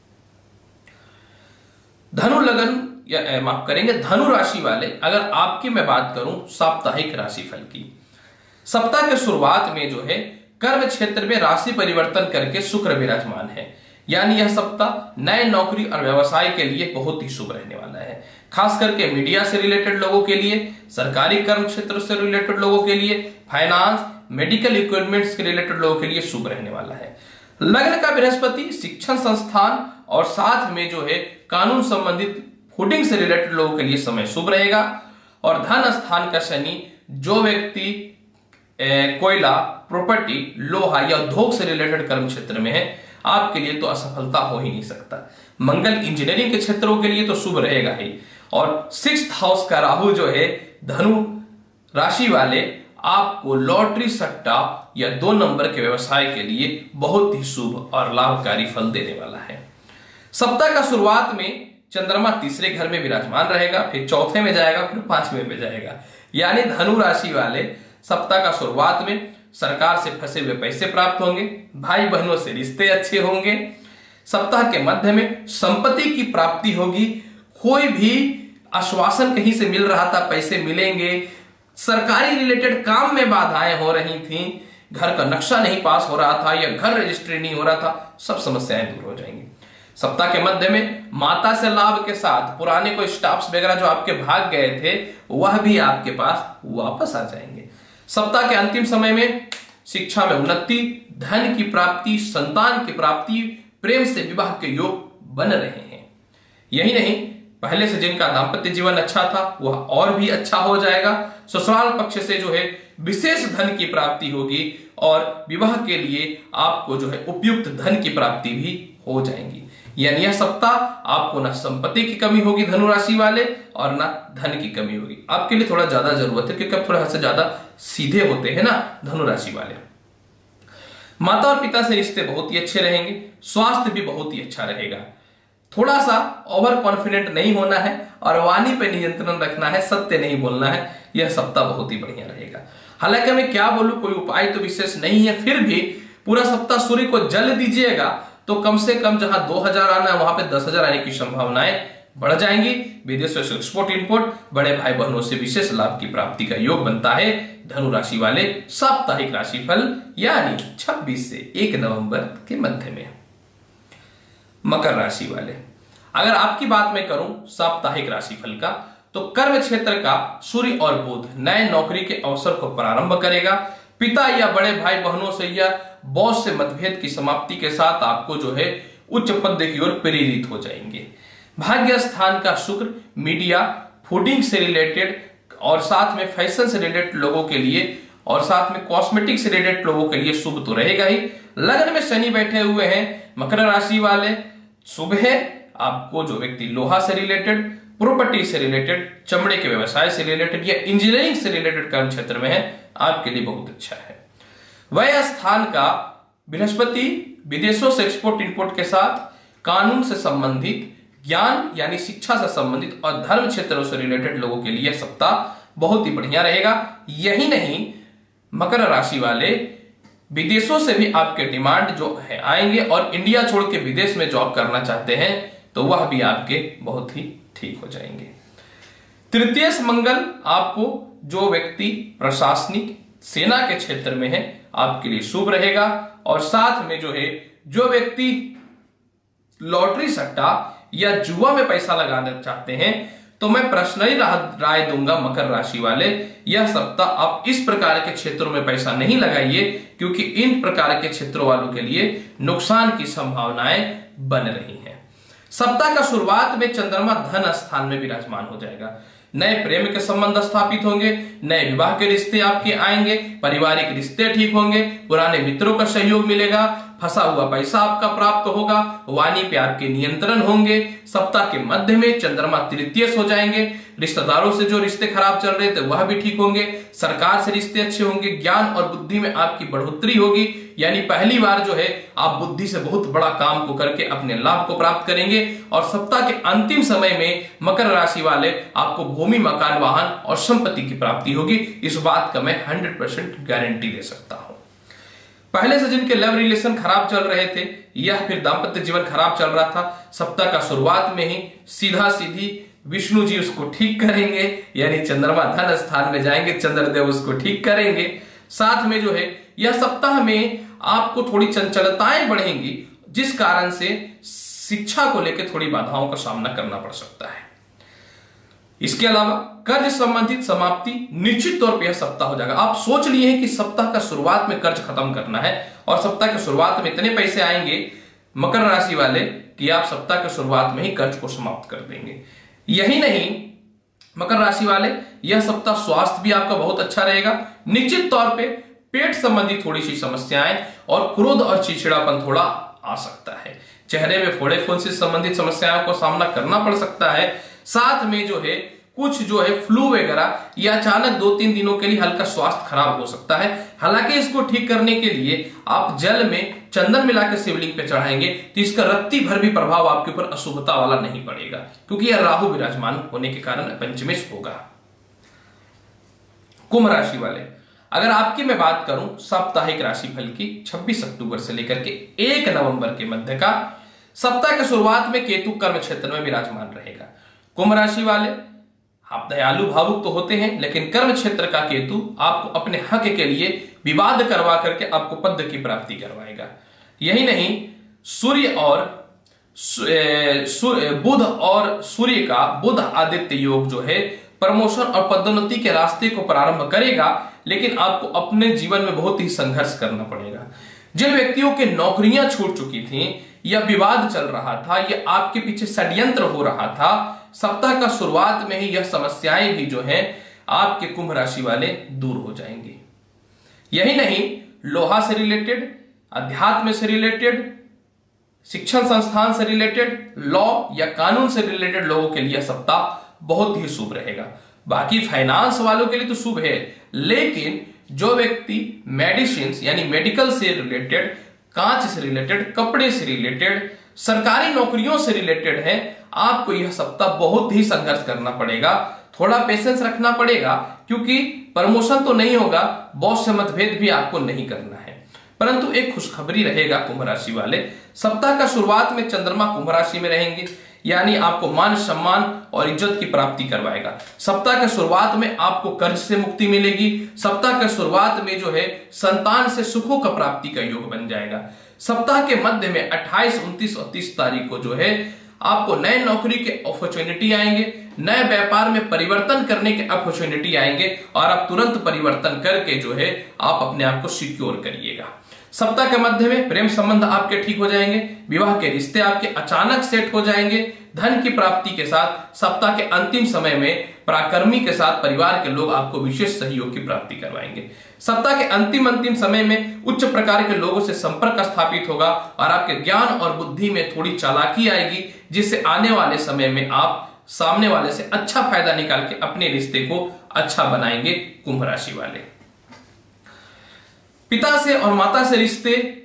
धनु लगन या माफ करेंगे धनु राशि वाले, अगर आपकी मैं बात करूं साप्ताहिक राशिफल की, सप्ताह के शुरुआत में जो है कर्म क्षेत्र में राशि परिवर्तन करके शुक्र विराजमान है। यानी यह सप्ताह नए नौकरी और व्यवसाय के लिए बहुत ही शुभ रहने वाला है। खास करके मीडिया से रिलेटेड लोगों के लिए, सरकारी कर्म क्षेत्र से रिलेटेड लोगों के लिए, फाइनेंस, मेडिकल इक्विपमेंट्स के रिलेटेड लोगों के लिए शुभ रहने वाला है। लग्न का बृहस्पति शिक्षण संस्थान और साथ में जो है कानून संबंधित फूडिंग से रिलेटेड लोगों के लिए समय शुभ रहेगा। और धन स्थान का शनि, जो व्यक्ति कोयला, प्रॉपर्टी, लोहा या उद्योग से रिलेटेड कर्म क्षेत्र में है, आपके लिए तो असफलता हो ही नहीं सकता। मंगल इंजीनियरिंग के क्षेत्रों के लिए तो शुभ रहेगा ही। और सिक्स्थ हाउस का राहु जो है धनु राशि वाले, आपको लॉटरी, सट्टा या दो नंबर के व्यवसाय के लिए बहुत ही शुभ और लाभकारी फल देने वाला है। सप्ताह का शुरुआत में चंद्रमा तीसरे घर में विराजमान रहेगा, फिर चौथे में जाएगा, फिर पांचवें में जाएगा। यानी धनु राशि वाले सप्ताह का शुरुआत में सरकार से फंसे हुए पैसे प्राप्त होंगे। भाई बहनों से रिश्ते अच्छे होंगे। सप्ताह के मध्य में संपत्ति की प्राप्ति होगी। कोई भी आश्वासन कहीं से मिल रहा था, पैसे मिलेंगे। सरकारी रिलेटेड काम में बाधाएं हो रही थी, घर का नक्शा नहीं पास हो रहा था या घर रजिस्ट्री नहीं हो रहा था, सब समस्याएं दूर हो जाएंगी। सप्ताह के मध्य में माता से लाभ के साथ पुराने कोई स्टाफ्स वगैरह जो आपके भाग गए थे, वह भी आपके पास वापस आ जाएंगे। सप्ताह के अंतिम समय में शिक्षा में उन्नति, धन की प्राप्ति, संतान की प्राप्ति, प्रेम से विवाह के योग बन रहे हैं। यही नहीं, पहले से जिनका दाम्पत्य जीवन अच्छा था वह और भी अच्छा हो जाएगा। ससुराल पक्ष से जो है विशेष धन की प्राप्ति होगी और विवाह के लिए आपको जो है उपयुक्त धन की प्राप्ति भी हो जाएगी। यानी यह सप्ताह आपको ना संपत्ति की कमी होगी धनु राशि वाले और ना धन की कमी होगी। आपके लिए थोड़ा ज्यादा जरूरत है क्योंकि आप थोड़ा से ज्यादा सीधे होते हैं ना धनु राशि वाले। माता और पिता से रिश्ते बहुत ही अच्छे रहेंगे। स्वास्थ्य भी बहुत ही अच्छा रहेगा। थोड़ा सा ओवर कॉन्फिडेंट नहीं होना है और वाणी पे नियंत्रण रखना है, सत्य नहीं बोलना है। यह सप्ताह बहुत ही बढ़िया रहेगा। हालांकि मैं क्या बोलूं, कोई उपाय तो विशेष नहीं है, फिर भी पूरा सप्ताह सूर्य को जल दीजिएगा तो कम से कम जहां दो हजार आना है वहां पे दस हजार आने की संभावनाएं बढ़ जाएंगी। विदेशों से एक्सपोर्ट इंपोर्ट, बड़े भाई बहनों से विशेष लाभ की प्राप्ति का योग बनता है। धनु राशि वाले साप्ताहिक राशिफल यानी छब्बीस से एक नवंबर के मध्य में। मकर राशि वाले, अगर आपकी बात मैं करूं साप्ताहिक राशिफल का, तो कर्म क्षेत्र का सूर्य और बुध नए नौकरी के अवसर को प्रारंभ करेगा। पिता या बड़े भाई बहनों से या बॉस से मतभेद की समाप्ति के साथ आपको जो है उच्च पद की ओर प्रेरित हो जाएंगे। भाग्य स्थान का शुक्र मीडिया, फूडिंग से रिलेटेड और साथ में फैशन से रिलेटेड लोगों के लिए और साथ में कॉस्मेटिक से रिलेटेड लोगों के लिए शुभ तो रहेगा ही। लग्न में शनि बैठे हुए हैं मकर राशि वाले, शुभ है। आपको जो व्यक्ति लोहा से रिलेटेड, प्रॉपर्टी से रिलेटेड, चमड़े के व्यवसाय से रिलेटेड या इंजीनियरिंग से रिलेटेड कर्म क्षेत्र में है, आपके लिए बहुत अच्छा है। वह स्थान का बृहस्पति विदेशों से एक्सपोर्ट इंपोर्ट के साथ कानून से संबंधित, ज्ञान यानी शिक्षा से संबंधित और धर्म क्षेत्रों से रिलेटेड लोगों के लिए सप्ताह बहुत ही बढ़िया रहेगा। यही नहीं, मकर राशि वाले विदेशों से भी आपके डिमांड जो है आएंगे और इंडिया छोड़ के विदेश में जॉब करना चाहते हैं तो वह भी आपके बहुत ही ठीक हो जाएंगे। तृतीय मंगल आपको, जो व्यक्ति प्रशासनिक सेना के क्षेत्र में है, आपके लिए शुभ रहेगा। और साथ में जो है, जो व्यक्ति लॉटरी सट्टा या जुआ में पैसा लगाना चाहते हैं तो मैं पर्सनली राय दूंगा मकर राशि वाले, यह सप्ताह आप इस प्रकार के क्षेत्रों में पैसा नहीं लगाइए, क्योंकि इन प्रकार के क्षेत्रों वालों के लिए नुकसान की संभावनाएं बन रही हैं। सप्ताह का शुरुआत में चंद्रमा धन स्थान में विराजमान हो जाएगा। नए प्रेम के संबंध स्थापित होंगे, नए विवाह के रिश्ते आपके आएंगे, पारिवारिक रिश्ते ठीक होंगे, पुराने मित्रों का सहयोग मिलेगा, फंसा हुआ पैसा आपका प्राप्त होगा, वाणी पे आपके नियंत्रण होंगे। सप्ताह के मध्य में चंद्रमा तृतीय हो जाएंगे, रिश्तेदारों से जो रिश्ते खराब चल रहे थे वह भी ठीक होंगे, सरकार से रिश्ते अच्छे होंगे, ज्ञान और बुद्धि में आपकी बढ़ोतरी होगी, यानी पहली बार जो है आप बुद्धि से बहुत बड़ा काम को करके अपने लाभ को प्राप्त करेंगे। और सप्ताह के अंतिम समय में मकर राशि वाले आपको भूमि, मकान, वाहन और संपत्ति की प्राप्ति होगी। इस बात का मैं हंड्रेड परसेंट गारंटी दे सकता हूं। पहले से जिनके लव रिलेशन खराब चल रहे थे या फिर दाम्पत्य जीवन खराब चल रहा था, सप्ताह का शुरुआत में ही सीधा सीधी विष्णु जी उसको ठीक करेंगे, यानी चंद्रमा धन स्थान में जाएंगे, चंद्रदेव उसको ठीक करेंगे। साथ में जो है यह सप्ताह में आपको थोड़ी चंचलताएं बढ़ेंगी, जिस कारण से शिक्षा को लेकर थोड़ी बाधाओं का सामना करना पड़ सकता है। इसके अलावा कर्ज संबंधित समाप्ति निश्चित तौर पर यह सप्ताह हो जाएगा। आप सोच लिए हैं कि सप्ताह का शुरुआत में कर्ज खत्म करना है और सप्ताह के शुरुआत में इतने पैसे आएंगे मकर राशि वाले कि आप सप्ताह के शुरुआत में ही कर्ज को समाप्त कर देंगे। यही नहीं, मकर राशि वाले यह सप्ताह स्वास्थ्य भी आपका बहुत अच्छा रहेगा। निश्चित तौर पे पेट संबंधी थोड़ी सी समस्याएं और क्रोध और चिड़चिड़ापन थोड़ा आ सकता है। चेहरे में फोड़े फुंसी संबंधित समस्याओं को सामना करना पड़ सकता है। साथ में जो है कुछ जो है फ्लू वगैरह या अचानक दो तीन दिनों के लिए हल्का स्वास्थ्य खराब हो सकता है। हालांकि इसको ठीक करने के लिए आप जल में चंदन मिला के शिवलिंग पे चढ़ाएंगे तो इसका रत्ती भर भी प्रभाव आपके ऊपर अशुभता वाला नहीं पड़ेगा, क्योंकि यह राहु विराजमान होने के कारण पंचमेश होगा। कुंभ राशि वाले, अगर आपकी मैं बात करूं साप्ताहिक राशिफल की छब्बीस अक्टूबर से लेकर के एक नवंबर के मध्य का, सप्ताह की शुरुआत में केतु कर्म क्षेत्र में विराजमान रहेगा। कुंभ राशि वाले, आप दयालु भावुक तो होते हैं, लेकिन कर्म क्षेत्र का केतु आपको अपने हक के लिए विवाद करवा करके आपको पद की प्राप्ति करवाएगा। यही नहीं, सूर्य और बुध और सूर्य का बुध आदित्य योग जो है प्रमोशन और पदोन्नति के रास्ते को प्रारंभ करेगा, लेकिन आपको अपने जीवन में बहुत ही संघर्ष करना पड़ेगा। जिन व्यक्तियों के नौकरियां छूट चुकी थी या विवाद चल रहा था या आपके पीछे षड्यंत्र हो रहा था, सप्ताह का शुरुआत में ही यह समस्याएं भी जो हैं आपके कुंभ राशि वाले दूर हो जाएंगी। यही नहीं, लोहा से रिलेटेड, अध्यात्म से रिलेटेड, शिक्षण संस्थान से रिलेटेड, लॉ या कानून से रिलेटेड लोगों के लिए सप्ताह बहुत ही शुभ रहेगा। बाकी फाइनेंस वालों के लिए तो शुभ है, लेकिन जो व्यक्ति मेडिसिन यानी मेडिकल से रिलेटेड, कांच से रिलेटेड, कपड़े से रिलेटेड, सरकारी नौकरियों से रिलेटेड है, आपको यह सप्ताह बहुत ही संघर्ष करना पड़ेगा, थोड़ा पेशेंस रखना पड़ेगा, क्योंकि प्रमोशन तो नहीं होगा, बॉस से मतभेद भी आपको नहीं करना है। परंतु एक खुशखबरी रहेगा कुंभ राशि वाले, सप्ताह का शुरुआत में चंद्रमा कुंभ राशि में रहेंगे, यानी आपको मान सम्मान और इज्जत की प्राप्ति करवाएगा। सप्ताह के शुरुआत में आपको कर्ज से मुक्ति मिलेगी। सप्ताह के शुरुआत में जो है संतान से सुखों का प्राप्ति का योग बन जाएगा। सप्ताह के मध्य में अट्ठाईस, उनतीस और तीस तारीख को जो है आपको नए नौकरी के अपॉर्चुनिटी आएंगे, नए व्यापार में परिवर्तन करने के अपॉर्चुनिटी आएंगे और आप तुरंत परिवर्तन करके जो है आप अपने आप को सिक्योर करिएगा। सप्ताह के मध्य में प्रेम संबंध आपके ठीक हो जाएंगे, विवाह के रिश्ते आपके अचानक सेट हो जाएंगे। धन की प्राप्ति के साथ सप्ताह के अंतिम समय में पराक्रमी के साथ परिवार के लोग आपको विशेष सहयोग की प्राप्ति करवाएंगे। सप्ताह के अंतिम अंतिम समय में उच्च प्रकार के लोगों से संपर्क स्थापित होगा और आपके ज्ञान और बुद्धि में थोड़ी चालाकी आएगी, जिससे आने वाले समय में आप सामने वाले से अच्छा फायदा निकाल के अपने रिश्ते को अच्छा बनाएंगे। कुंभ राशि वाले, पिता से और माता से रिश्ते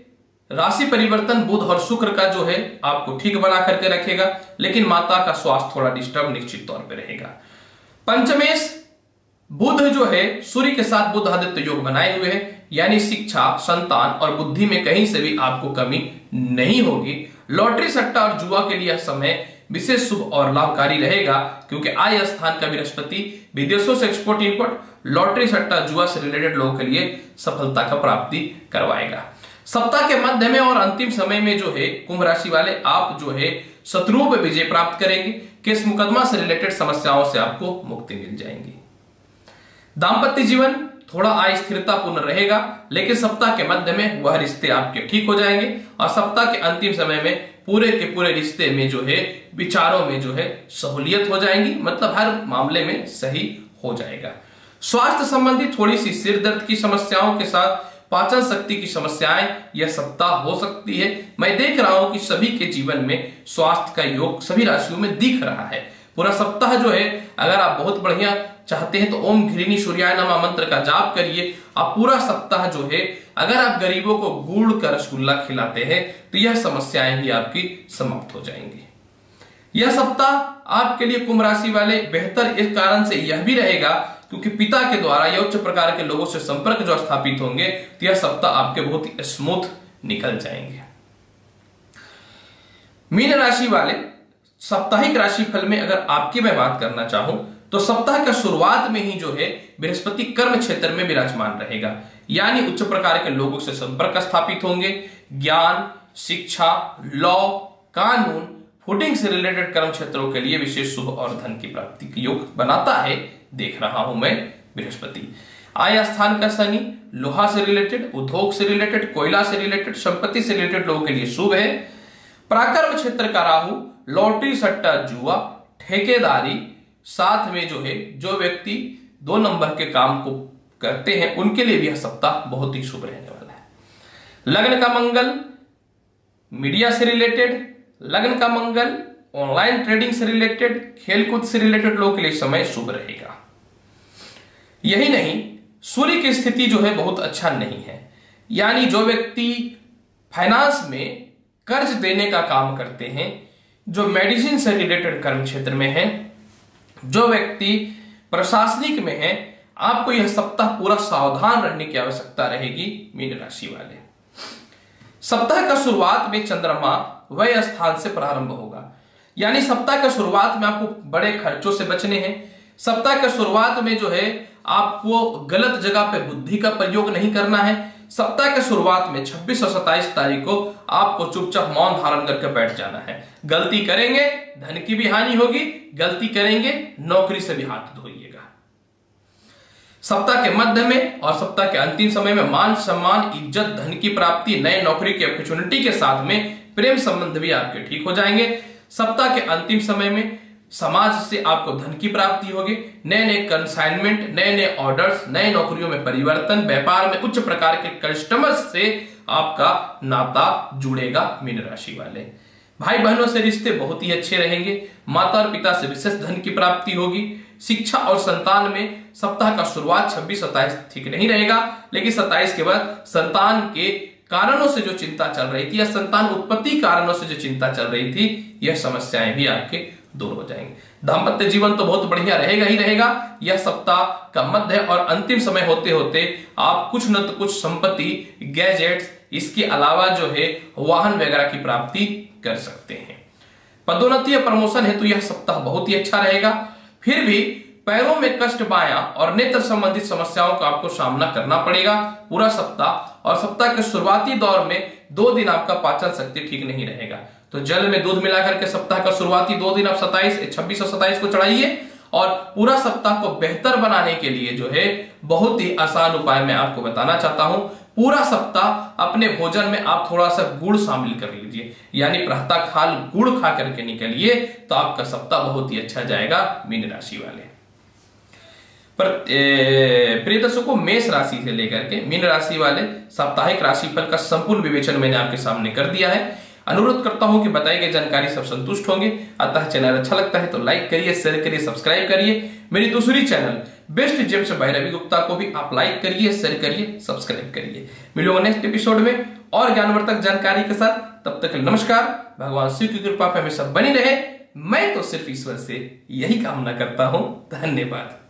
राशि परिवर्तन बुध और शुक्र का जो है आपको ठीक बना करके रखेगा, लेकिन माता का स्वास्थ्य थोड़ा डिस्टर्ब निश्चित तौर पे रहेगा। पंचमेश बुध जो है सूर्य के साथ बुध आदित्य योग बनाए हुए है, यानी शिक्षा, संतान और बुद्धि में कहीं से भी आपको कमी नहीं होगी। लॉटरी, सट्टा और जुआ के लिए समय विशेष शुभ और लाभकारी रहेगा, क्योंकि आय स्थान का बृहस्पति विदेशों से एक्सपोर्ट इंपोर्ट, लॉटरी, सट्टा, जुआ से रिलेटेड लोगों के लिए सफलता का प्राप्ति करवाएगा। सप्ताह के मध्य में और अंतिम समय में जो है कुंभ राशि वाले आप जो है शत्रुओं पर विजय प्राप्त करेंगे। केस मुकदमा से रिलेटेड समस्याओं से आपको मुक्ति मिल जाएंगी। दाम्पत्य जीवन थोड़ा अस्थिरता पूर्ण रहेगा, लेकिन सप्ताह के मध्य में वह रिश्ते आपके ठीक हो जाएंगे और सप्ताह के अंतिम समय में पूरे के पूरे रिश्ते में जो है विचारों में जो है सहूलियत हो जाएंगी, मतलब हर मामले में सही हो जाएगा। स्वास्थ्य संबंधी थोड़ी सी सिर दर्द की समस्याओं के साथ पाचन शक्ति की समस्याएं यह सप्ताह हो सकती है। मैं देख रहा हूं कि सभी के जीवन में स्वास्थ्य का योग सभी राशियों में दिख रहा है। पूरा सप्ताह जो है अगर आप बहुत बढ़िया चाहते हैं तो ओम घृणी सूर्याय नमः मंत्र का जाप करिए। आप पूरा सप्ताह जो है अगर आप गरीबों को गुड़ का रसगुल्ला खिलाते हैं तो यह समस्याएं भी आपकी समाप्त हो जाएंगी। यह सप्ताह आपके लिए कुंभ राशि वाले बेहतर इस कारण से यह भी रहेगा क्योंकि पिता के द्वारा या उच्च प्रकार के लोगों से संपर्क जो स्थापित होंगे तो यह सप्ताह आपके बहुत ही स्मूथ निकल जाएंगे। मीन राशि वाले साप्ताहिक राशि फल में अगर आपकी मैं बात करना चाहूं तो सप्ताह का शुरुआत में ही जो है बृहस्पति कर्म क्षेत्र में विराजमान रहेगा, यानी उच्च प्रकार के लोगों से संपर्क स्थापित होंगे। ज्ञान, शिक्षा, लॉ, कानून, फूडिंग से रिलेटेड कर्म क्षेत्रों के लिए विशेष शुभ और धन की प्राप्ति के योग बनाता है, देख रहा हूं मैं बृहस्पति। आय स्थान का शनि लोहा से रिलेटेड, उद्योग से रिलेटेड, कोयला से रिलेटेड, संपत्ति से रिलेटेड लोगों के लिए शुभ है। पराक्रम क्षेत्र का राहु लॉटरी, सट्टा, जुआ, ठेकेदारी, साथ में जो है जो व्यक्ति दो नंबर के काम को करते हैं उनके लिए भी यह सप्ताह बहुत ही शुभ रहने वाला है। लग्न का मंगल मीडिया से रिलेटेड, लग्न का मंगल ऑनलाइन ट्रेडिंग से रिलेटेड, खेलकूद से रिलेटेड लोगों के लिए समय शुभ रहेगा। यही नहीं, सूर्य की स्थिति जो है बहुत अच्छा नहीं है, यानी जो व्यक्ति फाइनेंस में कर्ज देने का काम करते हैं, जो मेडिसिन से रिलेटेड कर्म क्षेत्र में है, जो व्यक्ति प्रशासनिक में है, आपको यह सप्ताह पूरा सावधान रहने की आवश्यकता रहेगी। मीन राशि वाले सप्ताह का शुरुआत में चंद्रमा वह स्थान से प्रारंभ होगा, यानी सप्ताह का शुरुआत में आपको बड़े खर्चों से बचने हैं। सप्ताह का शुरुआत में जो है आपको गलत जगह पे बुद्धि का प्रयोग नहीं करना है। सप्ताह के शुरुआत में छब्बीस और सत्ताईस तारीख को आपको चुपचाप मौन धारण करके बैठ जाना है। गलती करेंगे धन की भी हानि होगी, गलती करेंगे नौकरी से भी हाथ धोइएगा। सप्ताह के मध्य में और सप्ताह के अंतिम समय में मान सम्मान, इज्जत, धन की प्राप्ति, नए नौकरी की अपॉर्चुनिटी के साथ में प्रेम संबंध भी आपके ठीक हो जाएंगे। सप्ताह के अंतिम समय में समाज से आपको धन की प्राप्ति होगी, नए नए कंसाइनमेंट, नए नए ऑर्डर्स, नए नौकरियों में परिवर्तन, व्यापार में उच्च प्रकार के कस्टमर्स से आपका नाता जुड़ेगा। मीन राशि वाले भाई बहनों से रिश्ते बहुत ही अच्छे रहेंगे। माता और पिता से विशेष धन की प्राप्ति होगी। शिक्षा और संतान में सप्ताह का शुरुआत छब्बीस सत्ताईस ठीक नहीं रहेगा, लेकिन सत्ताईस के बाद संतान के कारणों से जो चिंता चल रही थी या संतान उत्पत्ति कारणों से जो चिंता चल रही थी, यह समस्याएं भी आपके दूर हो जाएंगे। दाम्पत्य जीवन तो बहुत बढ़िया रहेगा ही रहेगा। यह सप्ताह का मध्य और अंतिम समय होते होते आप कुछ न तो कुछ संपत्ति, गैजेट्स, इसके अलावा जो है वाहन वगैरह की प्राप्ति कर सकते हैं। पदोन्नति या प्रमोशन हेतु यह सप्ताह बहुत ही अच्छा रहेगा। फिर भी पैरों में कष्ट, बायां और नेत्र संबंधित समस्याओं का आपको सामना करना पड़ेगा पूरा सप्ताह। और सप्ताह के शुरुआती दौर में दो दिन आपका पाचन शक्ति ठीक नहीं रहेगा, तो जल में दूध मिलाकर के सप्ताह का शुरुआती दो दिन आप सत्ताईस, छब्बीस और सत्ताईस को चढ़ाइए। और पूरा सप्ताह को बेहतर बनाने के लिए जो है बहुत ही आसान उपाय मैं आपको बताना चाहता हूं। पूरा सप्ताह अपने भोजन में आप थोड़ा सा गुड़ शामिल कर लीजिए, यानी प्रातः काल गुड़ खा करके निकलिए तो आपका सप्ताह बहुत ही अच्छा जाएगा। मीन राशि वाले पर प्रिय दर्शकों, मेष राशि से लेकर के मीन राशि वाले साप्ताहिक राशिफल का संपूर्ण विवेचन मैंने आपके सामने कर दिया है। अनुरोध करता हूं कि बताई गई जानकारी सब संतुष्ट होंगे, अतः चैनल अच्छा लगता है तो लाइक करिए, शेयर करिए, सब्सक्राइब करिए। मेरी दूसरी channel best gems by Ravi Gupta को भी आप लाइक करिए, शेयर करिए, सब्सक्राइब करिए। मिलूंगा नेक्स्ट एपिसोड में और ज्ञानवर्धक जानकारी के साथ। तब तक नमस्कार। भगवान शिव की कृपा पे हमेशा बनी रहे। मैं तो सिर्फ ईश्वर से यही कामना करता हूं। धन्यवाद।